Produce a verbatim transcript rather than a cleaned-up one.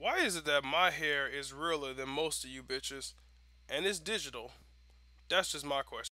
Why is it that my hair is realer than most of you bitches and it's digital? That's just my question.